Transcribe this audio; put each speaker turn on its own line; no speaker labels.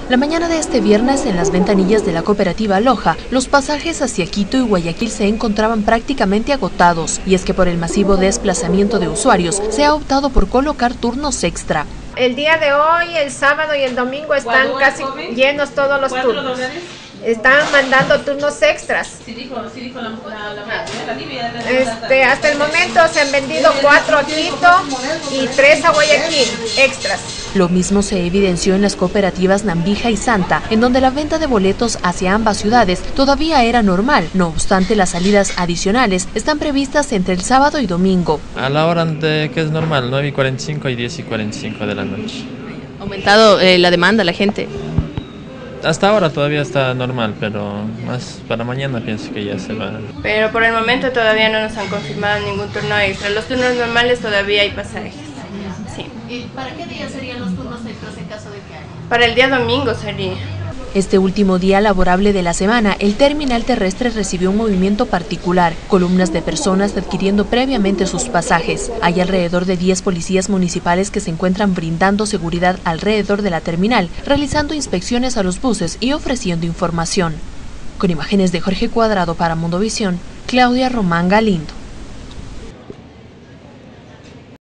La mañana de este viernes, en las ventanillas de la cooperativa Loja, los pasajes hacia Quito y Guayaquil se encontraban prácticamente agotados, y es que por el masivo desplazamiento de usuarios se ha optado por colocar turnos extra.
El día de hoy, el sábado y el domingo están casi llenos todos los turnos. Están mandando turnos extras. Hasta el momento se han vendido 4 a Quito y 3 a Guayaquil, extras.
Lo mismo se evidenció en las cooperativas Nambija y Santa, en donde la venta de boletos hacia ambas ciudades todavía era normal. No obstante, las salidas adicionales están previstas entre el sábado y domingo.
A la hora de que es normal, 9:45 y 10:45 de la noche.
¿Ha aumentado la demanda, la gente?
Hasta ahora todavía está normal, pero más para mañana pienso que ya se va.
Pero por el momento todavía no nos han confirmado ningún turno extra. Los turnos normales todavía hay pasajes. Sí.
¿Y para qué día serían los turnos extras en caso de que haya?
Para el día domingo sería.
Este último día laborable de la semana, el terminal terrestre recibió un movimiento particular, columnas de personas adquiriendo previamente sus pasajes. Hay alrededor de 10 policías municipales que se encuentran brindando seguridad alrededor de la terminal, realizando inspecciones a los buses y ofreciendo información. Con imágenes de Jorge Cuadrado para Mundovisión, Claudia Román Galindo.